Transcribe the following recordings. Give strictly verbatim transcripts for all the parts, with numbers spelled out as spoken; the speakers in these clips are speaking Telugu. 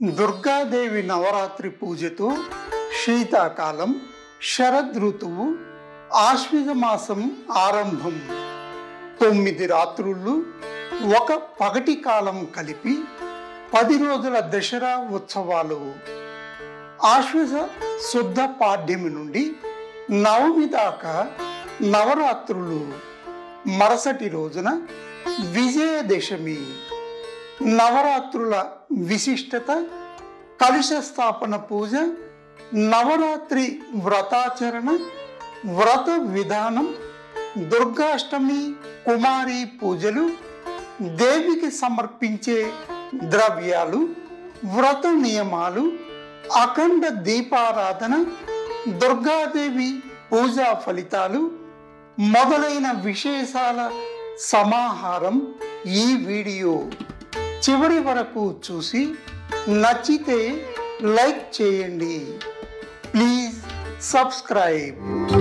దుర్గాదేవి నవరాత్రి పూజతో శీతాకాలం, శరదృతువు, ఆశ్విజ మాసం ఆరంభం. తొమ్మిది రాత్రులు ఒక పగటి కాలం కలిపి పది రోజుల దసరా ఉత్సవాలు. ఆశ్విజ శుద్ధ పాడ్యమి నుండి నవమి దాకా నవరాత్రులు. మరుసటి రోజున విజయదశమి. నవరాత్రుల విశిష్టత, కలశ స్థాపన పూజ, నవరాత్రి వ్రతాచరణ, వ్రత విధానం, దుర్గాష్టమి, కుమారి పూజలు, దేవికి సమర్పించే ద్రవ్యాలు, వ్రత నియమాలు, అఖండ దీపారాధన, దుర్గాదేవి పూజా ఫలితాలు మొదలైన విశేషాల సమాహారం ఈ వీడియో. చివరి వరకు చూసి నచ్చితే లైక్ చేయండి. Please subscribe.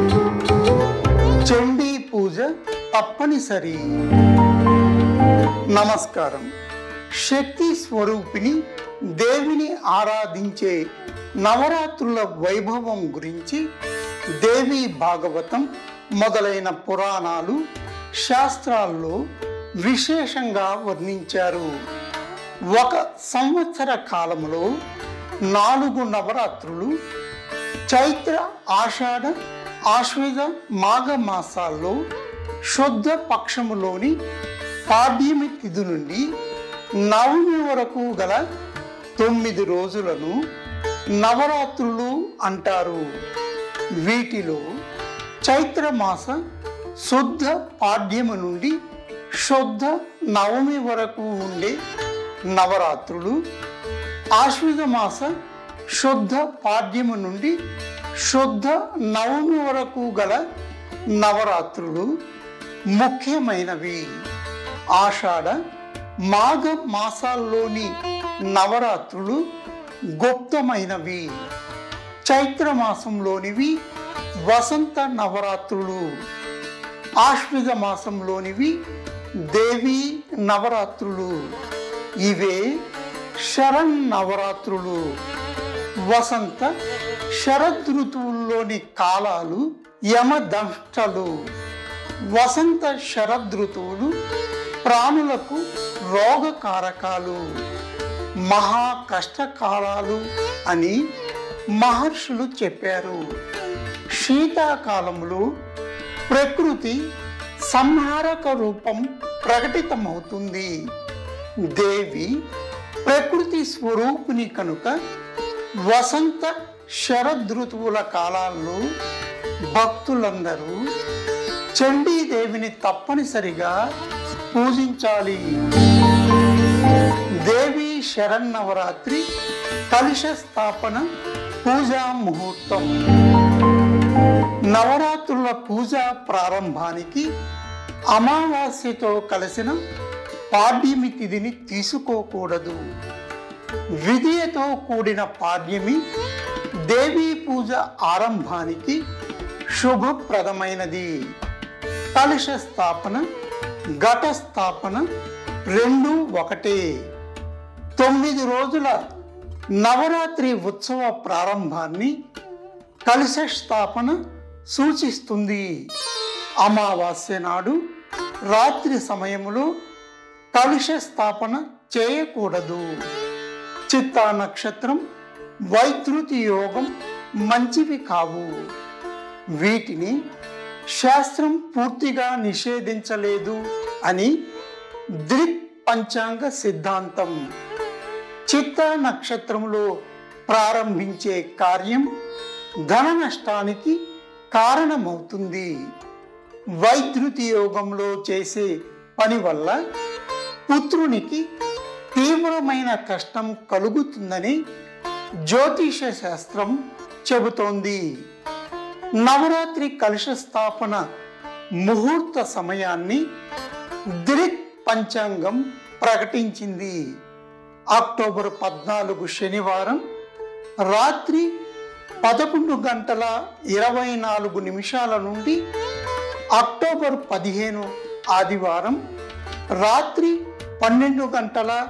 చండీ పూజ తప్పనిసరి. నమస్కారం. శక్తి స్వరూపిణి దేవిని ఆరాధించే నవరాత్రుల వైభవం గురించి దేవి భాగవతం మొదలైన పురాణాలు, శాస్త్రాల్లో విశేషంగా వర్ణించారు. ఒక సంవత్సర కాలంలో నాలుగు నవరాత్రులు చైత్ర, ఆషాఢ, ఆశ్వేజ, మాఘ మాసాల్లో శుద్ధ పక్షములోని పాడ్యమి తిథి నుండి నవమి వరకు గల తొమ్మిది రోజులను నవరాత్రులు అంటారు. వీటిలో చైత్ర మాస శుద్ధ పాడ్యమి నుండి శుద్ధ నవమి వరకు ఉండే నవరాత్రులు, ఆశ్విజ మాస శుద్ధ పాడ్యమి నుండి శుద్ధ నవమి వరకు గల నవరాత్రులు ముఖ్యమైనవి. ఆషాఢ, మాఘ మాసాల్లోని నవరాత్రులు గుప్తమైనవి. చైత్ర మాసంలోనివి వసంత నవరాత్రులు. ఆశ్విజ మాసంలోనివి దేవి నవరాత్రులు. ఇవే శరణ్ నవరాత్రులు. వసంత, శరదృతువుల్లోని కాలాలు యమదంష్టలు. వసంత శరదృతువులు ప్రాణులకు రోగకారకాలు, మహా కష్టకాలాలు అని మహర్షులు చెప్పారు. శీతాకాలంలో ప్రకృతి సంహారక రూపం ప్రకటితమవుతుంది. దేవి ప్రకృతి స్వరూపిణి కనుక వసంత శరదృతువుల కాలాల్లో భక్తులందరూ చండీదేవిని తప్పనిసరిగా పూజించాలి. దేవి శరన్నవరాత్రి కలశ స్థాపన పూజా ముహూర్తం. నవరాత్రుల పూజా ప్రారంభానికి అమావాస్యతో కలిసిన పాడ్యమి తిథిని తీసుకోకూడదు. విధియతో కూడిన పాడ్యమి దేవీ పూజ ఆరంభానికి శుభప్రదమైనది. కలశ స్థాపన, ఘట స్థాపన రెండు ఒకటే. తొమ్మిది రోజుల నవరాత్రి ఉత్సవ ప్రారంభాన్ని కలశ స్థాపన సూచిస్తుంది. అమావాస్య నాడు రాత్రి సమయంలో కలశ స్థాపన చేయకూడదు. చిత్తా నక్షత్రం, వైద్యుతి యోగం మంచివి కావు. వీటిని శాస్త్రం పూర్తిగా నిషేధించలేదు అని దృక్ పంచాంగ సిద్ధాంతం. చిత్తా నక్షత్రంలో ప్రారంభించే కార్యం ధన నష్టానికి కారణమవుతుంది. వైద్యుతి యోగంలో చేసే పని వల్ల పుత్రునికి తీవ్రమైన కష్టం కలుగుతుందని జ్యోతిష శాస్త్రం చెబుతోంది. నవరాత్రి కలశ స్థాపన ముహూర్త సమయాన్ని దృక్ పంచాంగం ప్రకటించింది. అక్టోబర్ పద్నాలుగు శనివారం రాత్రి పదకొండు గంటల ఇరవై నాలుగు నిమిషాల నుండి అక్టోబర్ పదిహేను ఆదివారం రాత్రి పన్నెండు గంటల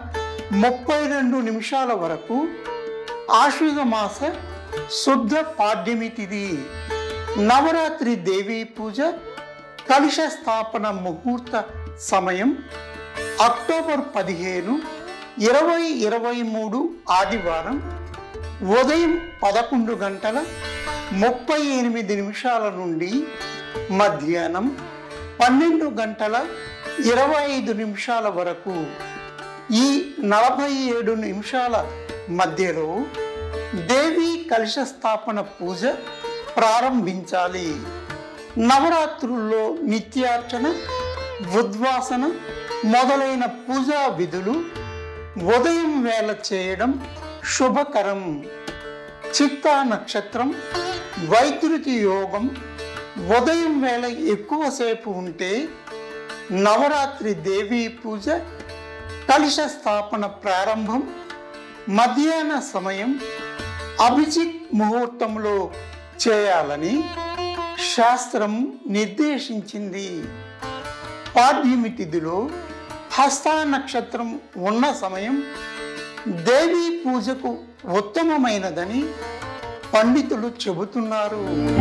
ముప్పై రెండు నిమిషాల వరకు ఆశ్వయుజ మాస శుద్ధ పాడ్యమి తిథి. నవరాత్రి దేవీ పూజ కలశ స్థాపన ముహూర్త సమయం అక్టోబర్ పదిహేను ఇరవై ఇరవై మూడు ఆదివారం ఉదయం పదకొండు గంటల ముప్పై ఎనిమిది నిమిషాల నుండి మధ్యాహ్నం పన్నెండు గంటల ఇరవై ఐదు నిమిషాల వరకు. ఈ నలభై ఏడు నిమిషాల మధ్యలో దేవీ కలశ స్థాపన పూజ ప్రారంభించాలి. నవరాత్రుల్లో నిత్యార్చన, ఉద్వాసన మొదలైన పూజా విధులు ఉదయం వేళ చేయడం శుభకరం. చిత్తా నక్షత్రం, వైద్యుతి యోగం ఉదయం వేళ ఎక్కువసేపు ఉంటే నవరాత్రి దేవీ పూజ కలశ స్థాపన ప్రారంభం మధ్యాహ్న సమయం అభిజిత్ ముహూర్తంలో చేయాలని శాస్త్రం నిర్దేశించింది. పాడ్యమి తిథిలో హస్త నక్షత్రం ఉన్న సమయం దేవీ పూజకు ఉత్తమమైనదని పండితులు చెబుతున్నారు.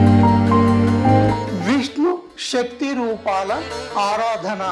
విష్ణు శక్తి రూపాల ఆరాధన.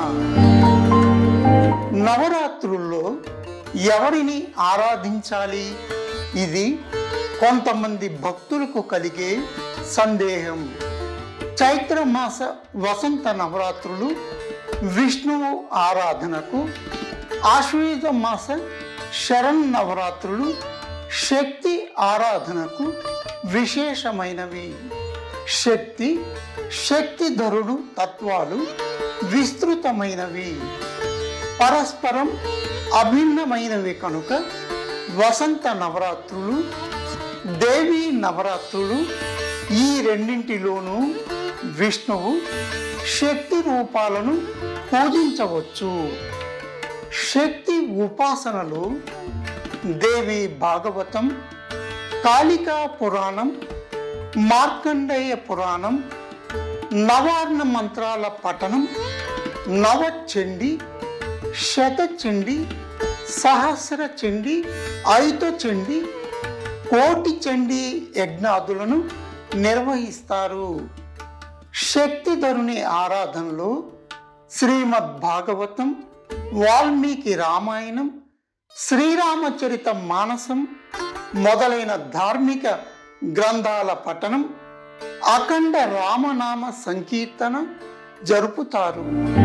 నవరాత్రుల్లో ఎవరిని ఆరాధించాలి? ఇది కొంతమంది భక్తులకు కలిగే సందేహం. చైత్రమాస వసంత నవరాత్రులు విష్ణువు ఆరాధనకు, ఆశ్వయుజ మాస శరణ్ నవరాత్రులు శక్తి ఆరాధనకు విశేషమైనవి. శక్తి, శక్తిధరుడు తత్వాలు విస్తృతమైనవి, పరస్పరం అభిన్నమైనవి కనుక వసంత నవరాత్రులు, దేవీ నవరాత్రులు ఈ రెండింటిలోనూ విష్ణువు శక్తి రూపాలను పూజించవచ్చు. శక్తి ఉపాసనలో దేవి భాగవతం, కాళికా పురాణం, మార్కండేయ పురాణం, నవార్ణ మంత్రాల పఠనం, నవచండి, శతచండి, సహస్ర చండి, ఐత చండి, కోటి చండి యజ్ఞాదులను నిర్వహిస్తారు. శక్తిధరుని ఆరాధనలో శ్రీమద్ భాగవతం, వాల్మీకి రామాయణం, శ్రీరామచరిత మానసం మొదలైన ధార్మిక గ్రంథాల పఠనం, అఖండ రామనామ సంకీర్తన జరుపుతారు.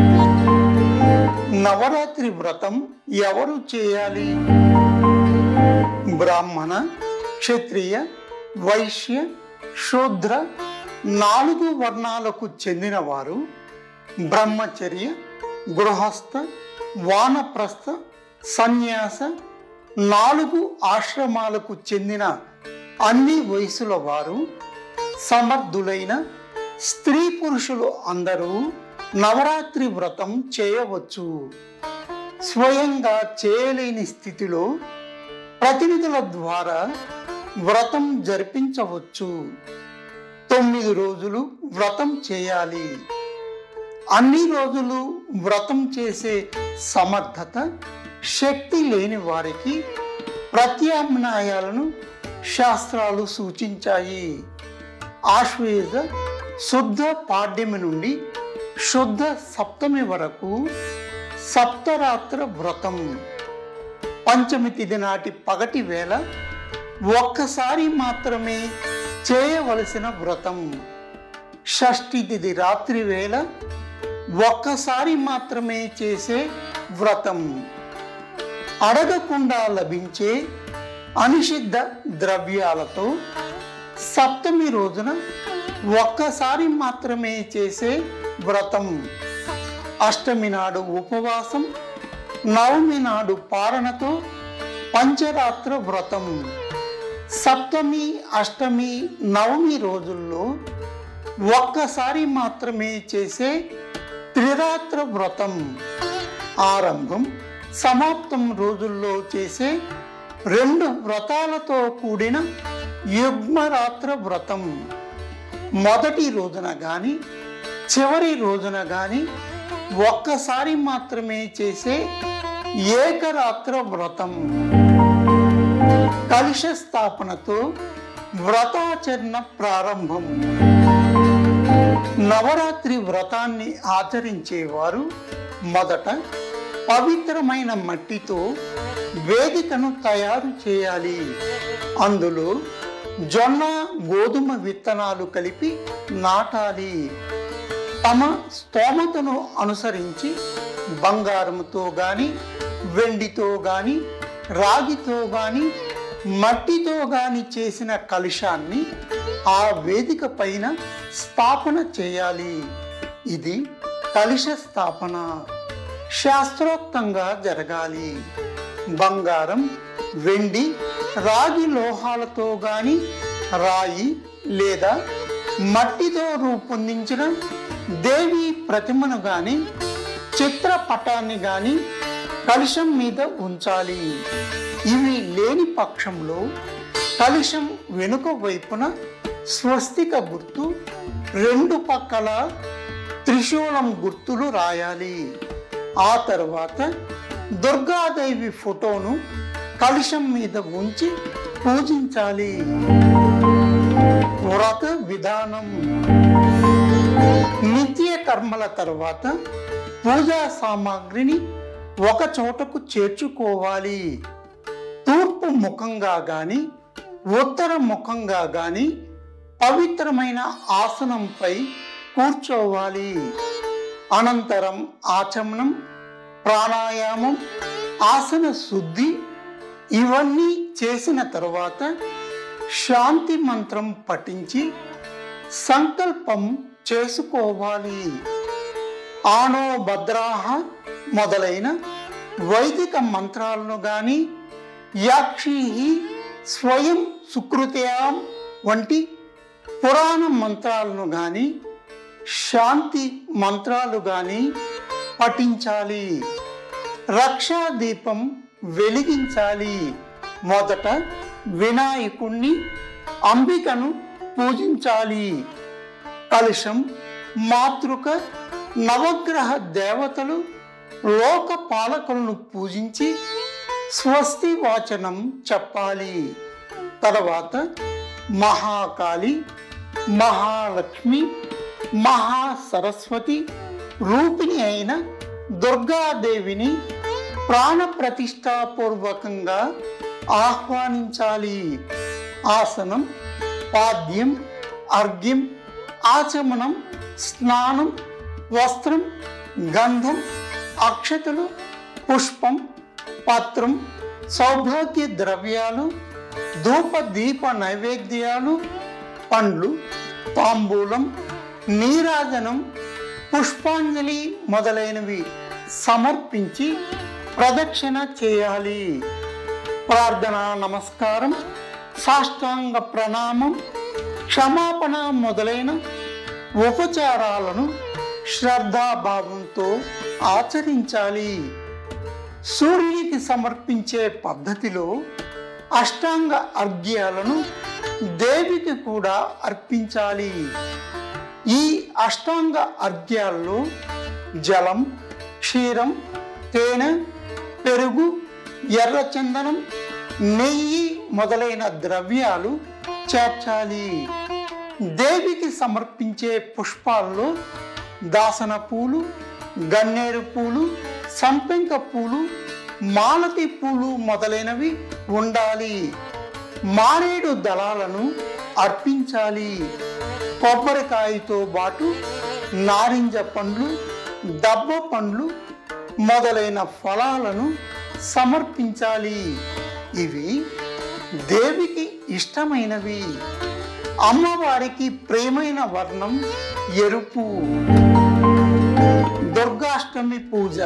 నవరాత్రి వ్రతం ఎవరు చేయాలి? బ్రాహ్మణ, క్షత్రియ, వైశ్య, శూద్ర నాలుగు వర్ణాలకు చెందిన వారు బ్రహ్మచర్య, గృహస్థ, వానప్రస్థ, సన్యాస నాలుగు ఆశ్రమాలకు చెందిన అన్ని వయసుల వారు, సమర్థులైన స్త్రీ పురుషులు అందరూ నవరాత్రి వ్రతం చేయవచ్చు. స్వయంగా చేయలేని స్థితిలో ప్రతినిధుల ద్వారా వ్రతం జరిపించవచ్చు. తొమ్మిది రోజులు వ్రతం చేయాలి. అన్ని రోజులు వ్రతం చేసే సమర్థత, శక్తి లేని వారికి ప్రత్యామ్నాయాలను శాస్త్రాలు సూచించాయి. ఆశ్వయుజ శుద్ధ పాడ్యమి నుండి శుద్ధ సప్తమి వరకు సప్తరాత్ర వ్రతం. పంచమి తిథి నాటి పగటి వేళ ఒక్కసారి మాత్రమే చేయవలసిన వ్రతం. షష్ఠి తిథి రాత్రి వేళ ఒక్కసారి మాత్రమే చేసే వ్రతం. అడగకుండా లభించే అనిషిద్ధ ద్రవ్యాలతో సప్తమి రోజున ఒక్కసారి మాత్రమే చేసే వ్రతం. అష్టమి నాడు ఉపవాసం, నవమి నాడు పారణతో పంచరాత్ర వ్రతం. సప్తమి, అష్టమి, నవమి రోజుల్లో ఒక్కసారి మాత్రమే చేసే త్రిరాత్ర వ్రతం. ఆరంభం, సమాప్తం రోజుల్లో చేసే రెండు వ్రతాలతో కూడిన యుగ్మరాత్ర వ్రతం. మొదటి రోజున గాని చివరి రోజున గాని ఒక్కసారి మాత్రమే చేసే ఏకరాత్ర వ్రతం. కలశ స్థాపనతో వ్రతాచరణ ప్రారంభం. నవరాత్రి వ్రతాన్ని ఆచరించేవారు మొదట పవిత్రమైన మట్టితో వేదికను తయారు చేయాలి. అందులో జొన్న గోధుమ విత్తనాలు కలిపి నాటాలి. తమ స్తోమతను అనుసరించి బంగారంతో గాని, వెండితో గాని, రాగితో గాని, మట్టితో గాని చేసిన కలశాన్ని ఆ వేదిక పైన స్థాపన చేయాలి. ఇది కలశ స్థాపన శాస్త్రోక్తంగా జరగాలి. బంగారం, వెండి, రాగి లోహాలతో గాని, రాయి లేదా మట్టితో రూపొందించిన దేవి ప్రతిమను గాని, చిత్రపటాన్ని గాని కలశం మీద ఉంచాలి. ఇవి లేని పక్షంలో కలశం వెనుక వైపున స్వస్తిక గుర్తు, రెండు పక్కల త్రిశూలం గుర్తులు రాయాలి. ఆ తర్వాత దుర్గాదేవి ఫోటోను కలశం మీద ఉంచి పూజించాలి. వ్రత విధానం. నిత్య కర్మల తర్వాత పూజా సామాగ్రిని ఒక చోటకు చేర్చుకోవాలి. తూర్పు ముఖంగా గాని, ఉత్తర ముఖంగా గాని పవిత్రమైన ఆసనంపై కూర్చోవాలి. అనంతరం ఆచమనం, ప్రాణాయామం, ఆసన శుద్ధి ఇవన్నీ చేసిన తరువాత శాంతి మంత్రం పఠించి సంకల్పం చేసుకోవాలి. ఆనో భద్రాహ మొదలైన వైదిక మంత్రాలను గాని, యాక్షి స్వయం సుకృత్యాం వంటి పురాణ మంత్రాలను గాని, శాంతి మంత్రాలు గాని పఠించాలి. రక్షా దీపం వెలిగించాలి. మొదట వినాయకుణ్ణి, అంబికను పూజించాలి. కలశం, మాతృక, నవగ్రహ దేవతలు, లోక పాలకులను పూజించి స్వస్తి వాచనం చెప్పాలి. తర్వాత మహాకాళి, మహాలక్ష్మి, మహాసరస్వతి రూపిణి అయిన దుర్గాదేవిని ప్రాణ ప్రతిష్టాపూర్వకంగా ఆహ్వానించాలి. ఆసనం, పాద్యం, అర్ఘ్యం, ఆచమనం, స్నానం, వస్త్రం, గంధం, అక్షతలు, పుష్పం, పత్రం, సౌభాగ్య ద్రవ్యాలు, ధూప దీప నైవేద్యాలు, పండ్లు, తాంబూలం, నీరాజనం, పుష్పాంజలి మొదలైనవి సమర్పించి ప్రదక్షిణ చేయాలి. ప్రార్థన, నమస్కారం, సాష్టాంగ ప్రణామం, క్షమాపణ మొదలైన ఉపచారాలను శ్రద్ధాభావంతో ఆచరించాలి. సూర్యునికి సమర్పించే పద్ధతిలో అష్టాంగ అర్ఘ్యాలను దేవికి కూడా అర్పించాలి. ఈ అష్టాంగ అర్ఘ్యాల్లో జలం, క్షీరం, తేనె, పెరుగు, ఎర్ర చందనం, నెయ్యి మొదలైన ద్రవ్యాలు చేర్చాలి. దేవికి సమర్పించే పుష్పాల్లో దాసన పూలు, గన్నేరు పూలు, సంపెంగ పూలు, మాలతి పూలు మొదలైనవి ఉండాలి. మారేడు దళాలను అర్పించాలి. కొబ్బరికాయతో పాటు నారింజ పండ్లు, దబ్బ పండ్లు మొదలైన ఫలాలను సమర్పించాలి. ఇవి దేవికి ఇష్టమైనవి. అమ్మవారికి ప్రియమైన వర్ణం ఎరుపు. దుర్గాష్టమి పూజ.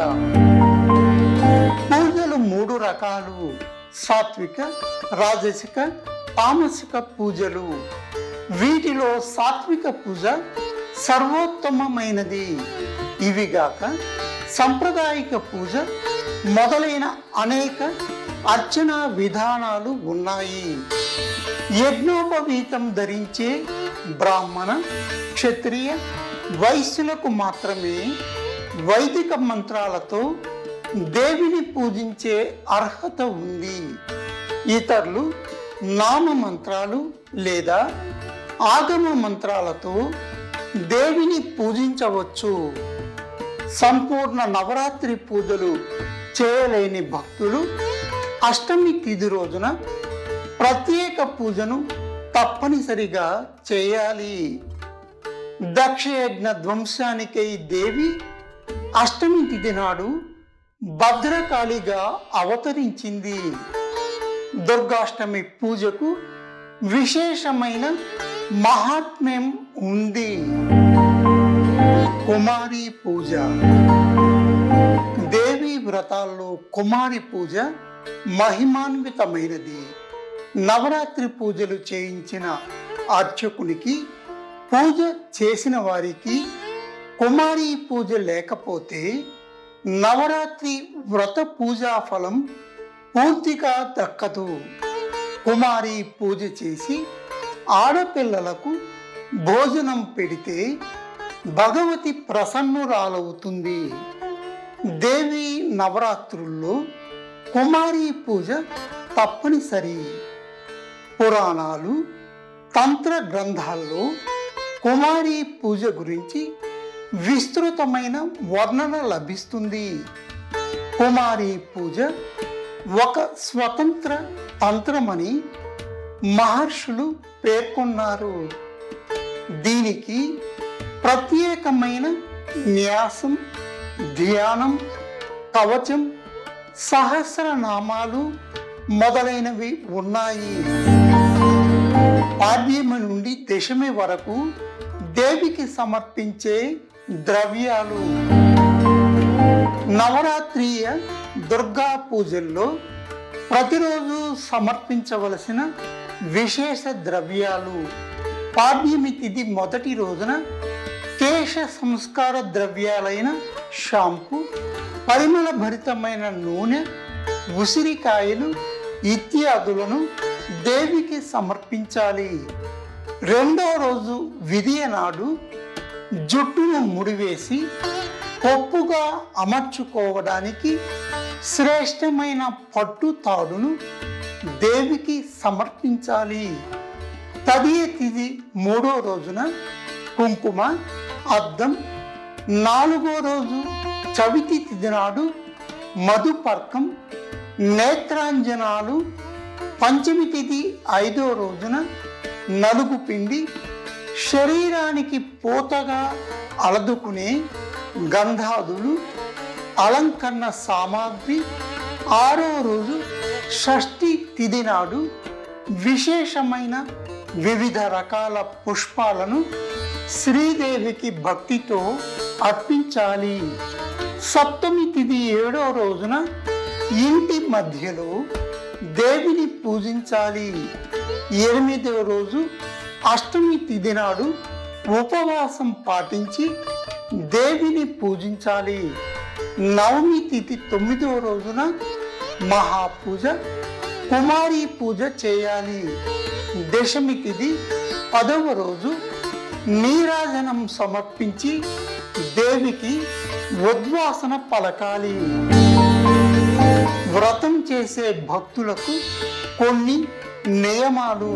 పూజలు మూడు రకాలు: సాత్విక, రాజసిక, తామసిక పూజలు. వీటిలో సాత్విక పూజ సర్వోత్తమమైనది. ఇవిగాక సంప్రదాయిక పూజ మొదలైన అనేక అర్చనా విధానాలు ఉన్నాయి. యజ్ఞోపవీతం ధరించే బ్రాహ్మణ, క్షత్రియ, వైశ్యులకు మాత్రమే వైదిక మంత్రాలతో దేవిని పూజించే అర్హత ఉంది. ఇతరులు నామ మంత్రాలు లేదా ఆగమ మంత్రాలతో దేవిని పూజించవచ్చు. సంపూర్ణ నవరాత్రి పూజలు చేయలేని భక్తులు అష్టమి తిథి రోజున ప్రత్యేక పూజను తప్పనిసరిగా చేయాలి. దక్షయజ్ఞ ధ్వంసానికై దేవి అష్టమి తిథి నాడు భద్రకాళిగా అవతరించింది. దుర్గాష్టమి పూజకు విశేషమైన మహాత్మ్యం ఉంది. కుమారి పూజ. దేవి వ్రతాల్లో కుమారి పూజ మహిమాన్వితమైనది. నవరాత్రి పూజలు చేయించిన అర్చకునికి, పూజ చేసిన వారికి కుమారి పూజ లేకపోతే నవరాత్రి వ్రత పూజా ఫలం పూర్తిగా దక్కదు. కుమారి పూజ చేసి ఆడపిల్లలకు భోజనం పెడితే భగవతి ప్రసన్నురాలవుతుంది. దేవి నవరాత్రుల్లో కుమారి పూజ తప్పనిసరి. పురాణాలు, తంత్ర గ్రంథాల్లో కుమారి పూజ గురించి విస్తృతమైన వర్ణన లభిస్తుంది. కుమారి పూజ ఒక స్వతంత్ర తంత్రమని మహర్షులు పేర్కొన్నారు. దీనికి ప్రత్యేకమైన న్యాసం, ధ్యానం, కవచం, సహస్రనామాలు మొదలైనవి ఉన్నాయి. పాడ్యమి నుండి దశమి వరకు దేవికి సమర్పించే ద్రవ్యాలు. నవరాత్రియ దుర్గా పూజల్లో ప్రతిరోజు సమర్పించవలసిన విశేష ద్రవ్యాలు. పాడ్యమి తిథి మొదటి రోజున కేశ సంస్కార ద్రవ్యాలైన షాంపూ, పరిమళ భరితమైన నూనె, ఉసిరికాయలు ఇత్యాదులను దేవికి సమర్పించాలి. రెండో రోజు విధియ నాడు జుట్టును ముడివేసి కొప్పుగా అమర్చుకోవడానికి శ్రేష్టమైన పట్టు తాడును దేవికి సమర్పించాలి. తదియ తిథి మూడో రోజున కుంకుమ, అద్దం, నాలుగో రోజు చవితి తిథి నాడు మధుపర్కం, నేత్రాంజనాలు, పంచమి తిథి ఐదో రోజున నలుగు పిండి, శరీరానికి పూతగా అలదుకునే గంధాదులు, అలంకరణ సామాగ్రి. ఆరో రోజు షష్ఠి తిథి నాడు విశేషమైన వివిధ రకాల పుష్పాలను శ్రీదేవికి భక్తితో అర్పించాలి. సప్తమి తిథి ఏడో రోజున ఇంటి మధ్యలో దేవిని పూజించాలి. ఎనిమిదవ రోజు అష్టమి తిథి నాడు ఉపవాసం పాటించి దేవిని పూజించాలి. నవమి తిథి తొమ్మిదవ రోజున మహాపూజ, కుమారి పూజ చేయాలి. దశమి తిథి పదవ రోజు నీరాజనం సమర్పించి దేవికి ఉద్వాసన పలకాలి. వ్రతం చేసే భక్తులకు కొన్ని నియమాలు.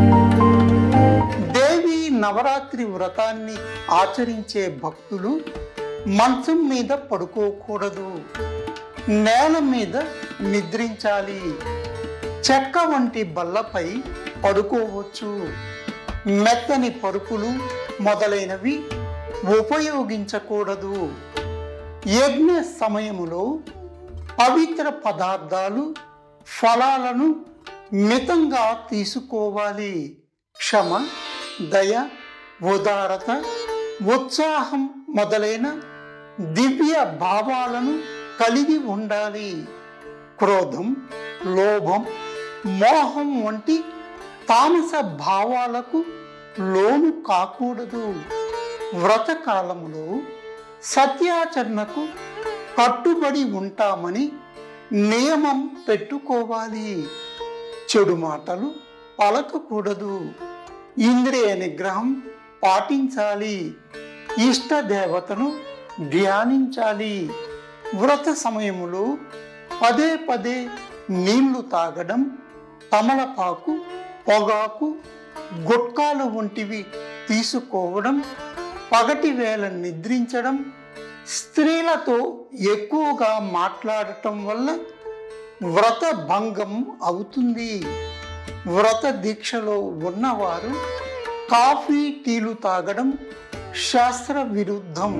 దేవి నవరాత్రి వ్రతాన్ని ఆచరించే భక్తులు మంచం మీద పడుకోకూడదు. నేల మీద నిద్రించాలి. చెక్క వంటి బల్లపై పడుకోవచ్చు. మెత్తని పరుపులు మొదలైనవి ఉపయోగించకూడదు. యజ్ఞ సమయములో పవిత్ర పదార్థాలు, ఫలాలను మితంగా తీసుకోవాలి. క్షమ, దయ, ఉదారత, ఉత్సాహం మొదలైన దివ్య భావాలను కలిగి ఉండాలి. క్రోధం, లోభం, మోహం వంటి తామస భావాలకు లోను కాకూడదు. వ్రతకాలంలో సత్యాచరణకు కట్టుబడి ఉంటామని నియమం పెట్టుకోవాలి. చెడు మాటలు పలకకూడదు. ఇంద్రియ నిగ్రహం పాటించాలి. ఇష్ట దేవతను ధ్యానించాలి. వ్రత సమయములో పదే పదే నీళ్లు తాగడం, తమలపాకు, పొగాకు, గుట్కాలు వంటివి తీసుకోవడం, పగటి వేళ నిద్రించడం, స్త్రీలతో ఎక్కువగా మాట్లాడటం వల్ల వ్రత భంగం అవుతుంది. వ్రత దీక్షలో ఉన్నవారు కాఫీ, టీలు తాగడం శాస్త్ర విరుద్ధం.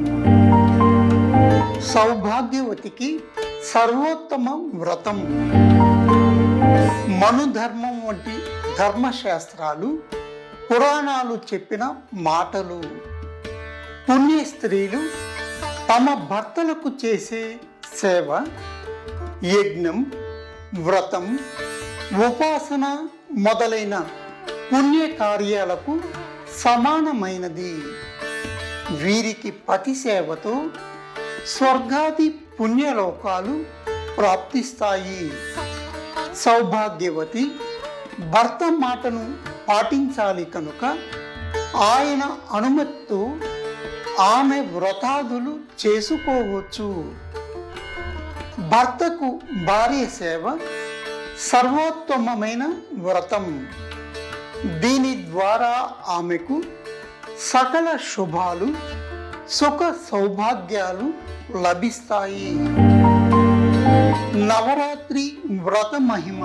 సౌభాగ్యవతికి సర్వోత్తమ వ్రతం. మనుధర్మం వంటి ధర్మశాస్త్రాలు, పురాణాలు చెప్పిన మాటలు. పుణ్య స్త్రీలు తమ భర్తలకు చేసే సేవ, యజ్ఞం, వ్రతం, ఉపాసన మొదలైన పుణ్య కార్యాలకు సమానమైనది. వీరికి పతి సేవతో స్వర్గాది పుణ్యలోకాలు ప్రాప్తిస్తాయి. సౌభాగ్యవతి భర్త మాటను పాటించాలి కనుక ఆయన అనుమతితో ఆమె వ్రతాదులు చేసుకోవచ్చు. భర్తకు భార్య సేవ సర్వోత్తమమైన వ్రతం. దీని ద్వారా ఆమెకు సకల శుభాలు, సుఖ సౌభాగ్యాలు లభిస్తాయి. నవరాత్రి వ్రత మహిమ.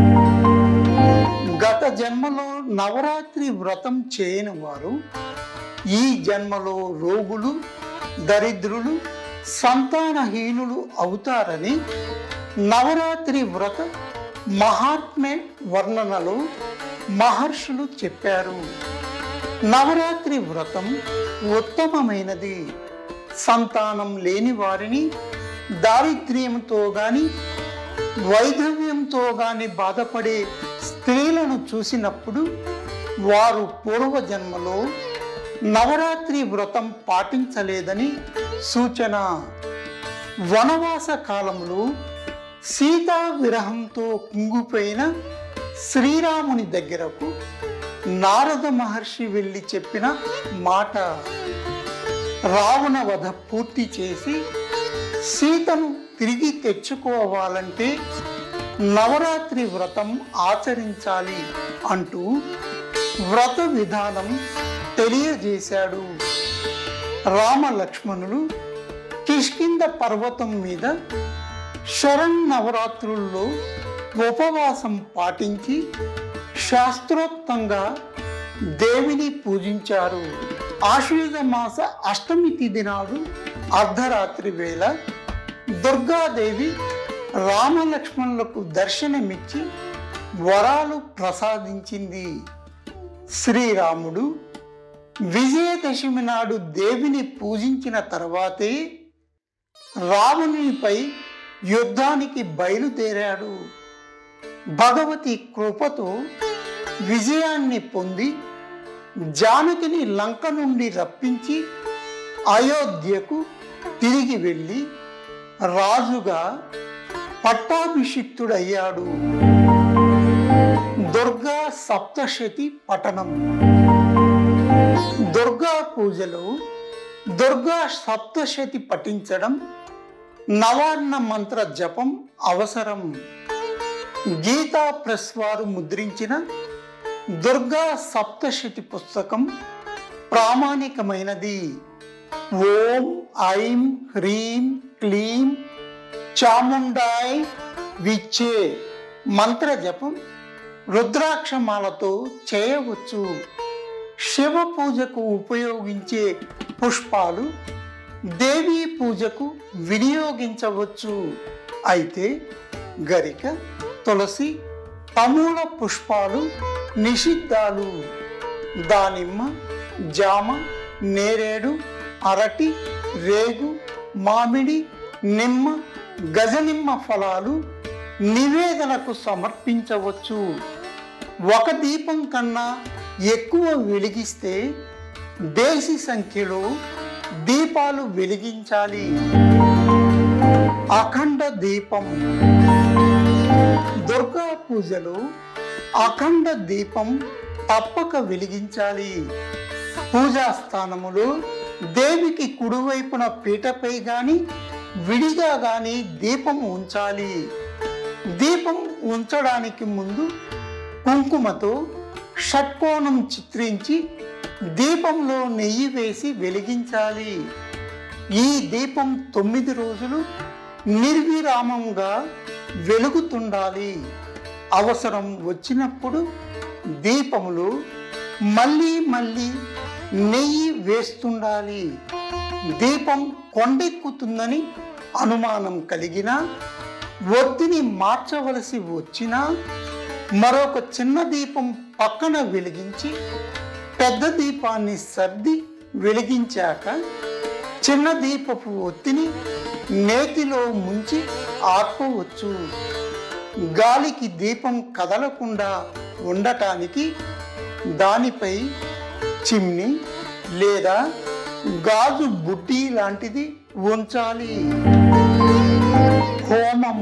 గత జన్మలో నవరాత్రి వ్రతం చేయని వారు ఈ జన్మలో రోగులు, దరిద్రులు, సంతానహీనులు అవుతారని నవరాత్రి వ్రత మహాత్మ్య వర్ణనలో మహర్షులు చెప్పారు. నవరాత్రి వ్రతం ఉత్తమమైనది. సంతానం లేని వారిని దారిద్ర్యంతో గాని, వైధవ్యంతో గాని బాధపడే స్త్రీలను చూసినప్పుడు వారు పూర్వజన్మలో నవరాత్రి వ్రతం పాటించలేదని సూచన. వనవాస కాలంలో సీతా విరహంతో కుంగిపోయిన శ్రీరాముని దగ్గరకు నారద మహర్షి వెళ్ళి చెప్పిన మాట. రావణ వధ పూర్తి చేసి సీతను తిరిగి తెచ్చుకోవాలంటే నవరాత్రి వ్రతం ఆచరించాలి అంటూ వ్రత విధానం తెలియజేశాడు. రామ లక్ష్మణులు కిష్కింద పర్వతం మీద శరన్నవరాత్రుల్లో ఉపవాసం పాటించి శాస్త్రోక్తంగా దేవిని పూజించారు. ఆశ్వీజ మాస అష్టమి తిథి నాడు అర్ధరాత్రి వేళ దుర్గాదేవి రామలక్ష్మణులకు దర్శనమిచ్చి వరాలు ప్రసాదించింది. శ్రీరాముడు విజయదశమి నాడు దేవిని పూజించిన తర్వాతే రావణునిపై యుద్ధానికి బయలుదేరాడు. భగవతి కృపతో విజయాన్ని పొంది జానకిని లంక నుండి రప్పించి అయోధ్యకు తిరిగి వెళ్ళి రాజుగా పట్టాభిషిక్తుడయ్యాడు. దుర్గా సప్తశతి పఠనం. దుర్గా పూజలో దుర్గా సప్తశతి పఠించడం, నవార్ణ మంత్ర జపం అవసరం. గీతా ప్రెస్ వారు ముద్రించిన దుర్గా సప్తశతి పుస్తకం ప్రామాణికమైనది. ఓం ఐం హ్రీం క్లీం చాముండాయ్ విచ్చే మంత్ర జపం రుద్రాక్షమాలతో చేయవచ్చు. శివ పూజకు ఉపయోగించే పుష్పాలు దేవీ పూజకు వినియోగించవచ్చు. అయితే గరిక, తులసి, తమూల పుష్పాలు నిషిద్ధాలు. దానిమ్మ, జామ, నేరేడు, అరటి, రేగు, మామిడి, నిమ్మ, గజనిమ్మ ఫలాలు నివేదనకు సమర్పించవచ్చు. ఒక దీపం కన్నా ఎక్కువ వెలిగిస్తే దేశీ సంఖ్యలో దీపాలు వెలిగించాలి. అఖండ దీపం. దుర్గా పూజలో అఖండ దీపం తప్పక వెలిగించాలి. పూజా స్థానములో దేవికి కుడివైపున పీటపై గాని విడిగా గాని దీపం ఉంచాలి. దీపం ఉంచడానికి ముందు కుంకుమతో షట్కోణం చిత్రించి దీపంలో నెయ్యి వేసి వెలిగించాలి. ఈ దీపం తొమ్మిది రోజులు నిర్విరామంగా వెలుగుతుండాలి. అవసరం వచ్చినప్పుడు దీపములు మళ్ళీ మళ్ళీ నెయ్యి వేస్తుండాలి. దీపం కొండెక్కుతుందని అనుమానం కలిగినా, ఒత్తిని మార్చవలసి వచ్చినా మరొక చిన్న దీపం పక్కన వెలిగించి పెద్ద దీపాన్ని సర్ది వెలిగించాక చిన్న దీపపు ఒత్తిని నేతిలో ముంచి ఆర్పవచ్చు. గాలికి దీపం కదలకుండా ఉండటానికి దానిపై చిమ్ని లేదా గాజు బుడ్డి లాంటిది ఉంచాలి. హోమం.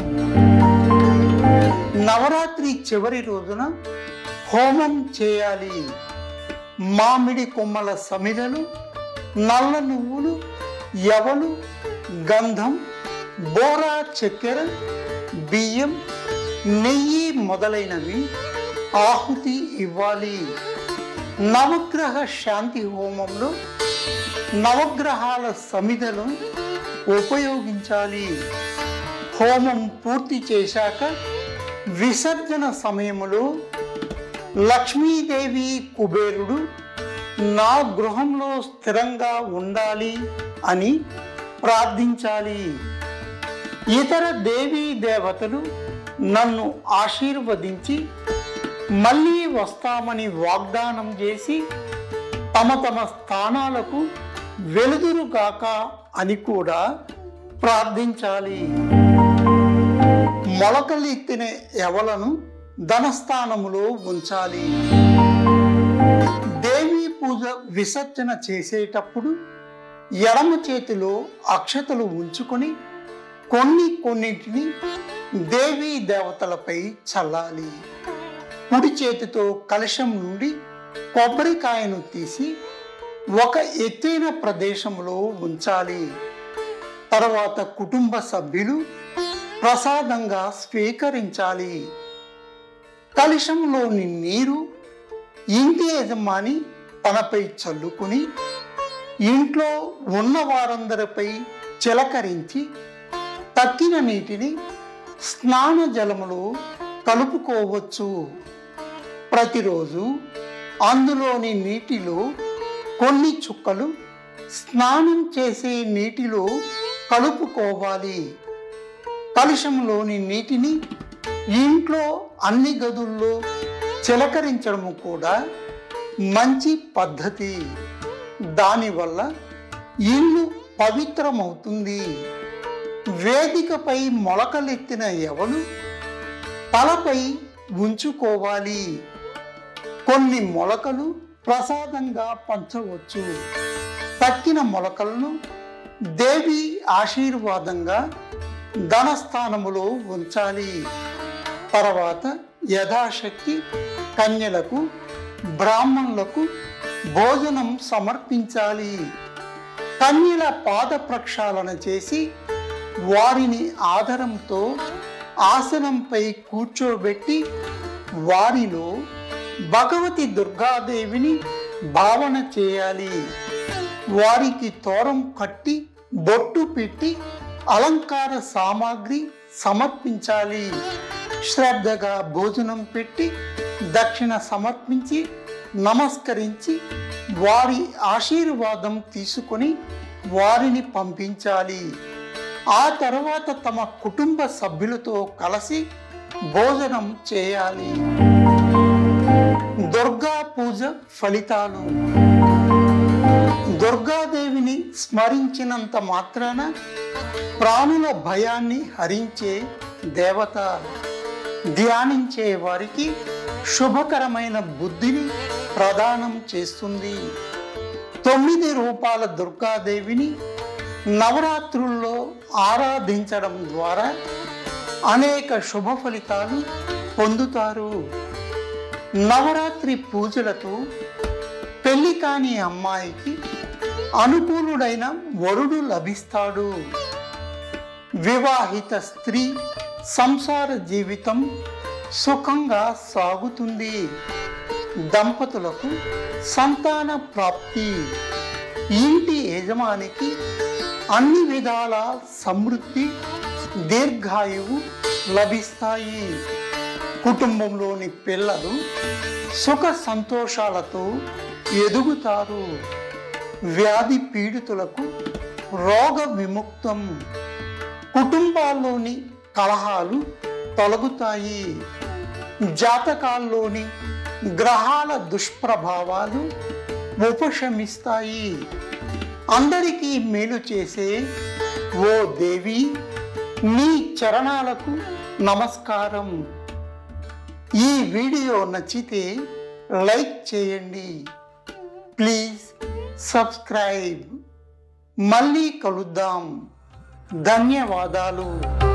నవరాత్రి చివరి రోజున హోమం చేయాలి. మామిడి కొమ్మల సమిదలు, నల్ల నువ్వులు, యవలు, గంధం, బోరా చక్కెర, బియ్యం, నెయ్యి మొదలైనవి ఆహుతి ఇవ్వాలి. నవగ్రహ శాంతి హోమంలో నవగ్రహాల సమిధలు ఉపయోగించాలి. హోమం పూర్తి చేశాక విసర్జన సమయంలో లక్ష్మీదేవి, కుబేరుడు నా గృహంలో స్థిరంగా ఉండాలి అని ప్రార్థించాలి. ఇతర దేవీ దేవతలు నన్ను ఆశీర్వదించి మళ్ళీ వస్తామని వాగ్దానం చేసి తమ తమ స్థానాలకు వెలుదురుగాక అని కూడా ప్రార్థించాలి. మొలకలెత్తిన యవలను ధనస్థానములో ఉంచాలి. దేవీ పూజ విసర్జన చేసేటప్పుడు ఎడమ చేతిలో అక్షతలు ఉంచుకొని కొన్ని కొన్నింటిని దేవీ దేవతలపై చల్లాలి. కుడి చేతితో కలశం నుండి కొబ్బరికాయను తీసి ఒక ఎత్తైన ప్రదేశంలో ఉంచాలి. తర్వాత కుటుంబ సభ్యులు ప్రసాదంగా స్వీకరించాలి. కలశంలోని నీరు ఇంటి యజమాని తనపై చల్లుకుని ఇంట్లో ఉన్న వారందరిపై చిలకరించి తక్కిన నీటిని స్నాన జలములో కలుపుకోవచ్చు. ప్రతిరోజు అందులోని నీటిలో కొన్ని చుక్కలు స్నానం చేసే నీటిలో కలుపుకోవాలి. కలశంలోని నీటిని ఇంట్లో అన్ని గదుల్లో చిలకరించడం కూడా మంచి పద్ధతి. దానివల్ల ఇల్లు పవిత్రమవుతుంది. వేదికపై మొలకలెత్తిన యవలు తలపై ఉంచుకోవాలి. కొన్ని మొలకలు ప్రసాదంగా పంచవచ్చు. తక్కిన మొలకలను దేవి ఆశీర్వాదంగా ధనస్థానములో ఉంచాలి. తర్వాత యథాశక్తి కన్యలకు, బ్రాహ్మణులకు భోజనం సమర్పించాలి. కన్యల పాద ప్రక్షాళన చేసి వారిని ఆదరంతో ఆసనంపై కూర్చోబెట్టి వారిలో భగవతి దుర్గాదేవిని భావన చేయాలి. వారికి తోరం కట్టి బొట్టు పెట్టి అలంకార సామాగ్రి సమర్పించాలి. శ్రద్ధగా భోజనం పెట్టి దక్షిణ సమర్పించి నమస్కరించి వారి ఆశీర్వాదం తీసుకొని వారిని పంపించాలి. ఆ తర్వాత తమ కుటుంబ సభ్యులతో కలిసి భోజనం చేయాలి. దుర్గా పూజ ఫలితాలు. దుర్గాదేవిని స్మరించినంత మాత్రాన ప్రాణుల భయాన్ని హరించే దేవత. ధ్యానించే వారికి శుభకరమైన బుద్ధిని ప్రదానం చేస్తుంది. తొమ్మిది రూపాల దుర్గాదేవిని నవరాత్రుల్లో ఆరాధించడం ద్వారా అనేక శుభ ఫలితాలు పొందుతారు. నవరాత్రి పూజలతో పెళ్లి కాని అమ్మాయికి అనుకూలుడైన వరుడు లభిస్తాడు. వివాహిత స్త్రీ సంసార జీవితం సుఖంగా సాగుతుంది. దంపతులకు సంతాన ప్రాప్తి, ఇంటి యజమానికి అన్ని విధాల సమృద్ధి, దీర్ఘాయువు లభిస్తాయి. కుటుంబంలోని పిల్లలు సుఖ సంతోషాలతో ఎదుగుతారు. వ్యాధి పీడితులకు రోగ విముక్తం, కుటుంబాల్లోని కలహాలు తొలగుతాయి. జాతకాల్లోని గ్రహాల దుష్ప్రభావాలు ఉపశమిస్తాయి. అందరికీ మేలు చేసే ఓ దేవి, నీ చరణాలకు నమస్కారం. ఈ వీడియో నచ్చితే లైక్ చేయండి. Please subscribe. మళ్ళీ కలుద్దాం. ధన్యవాదాలు.